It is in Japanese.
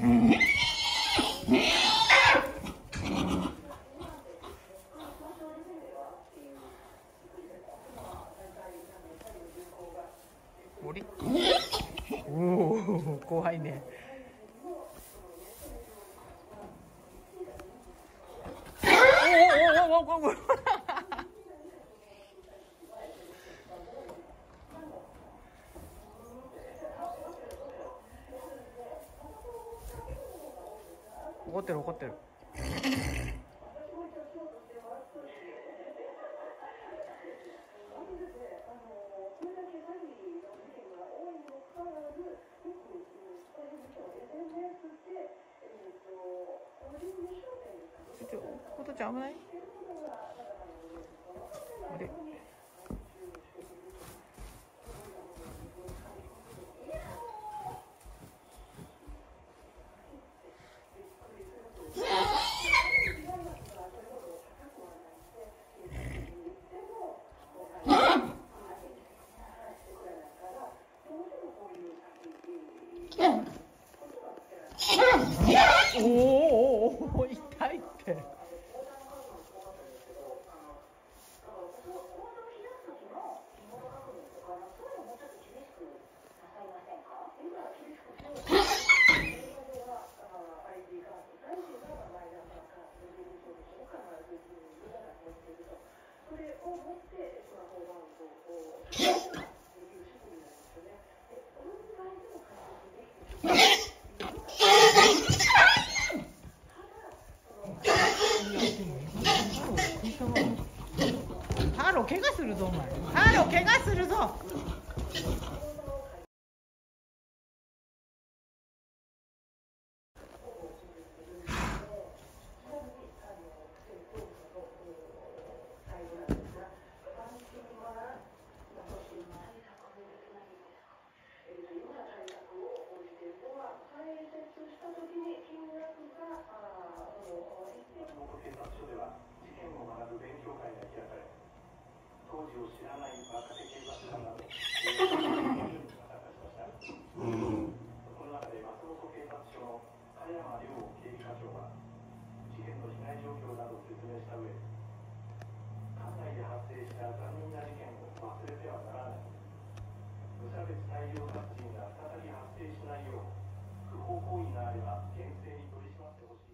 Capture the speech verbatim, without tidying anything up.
おりおお怖いね。おおおおおお怒ってる怒ってる。ちょことちゃん危ない。あれおおおお痛いって。タロ怪我するぞお前。タロ怪我するぞ。当時を知らない若手警察官などこの中で松本警察署の加山亮警備課長は事件の被害状況などを説明した上で、管内で発生した残忍な事件を忘れてはならない、無差別大量殺人が再び発生しないよう不法行為があれば厳正に取り締まってほしい。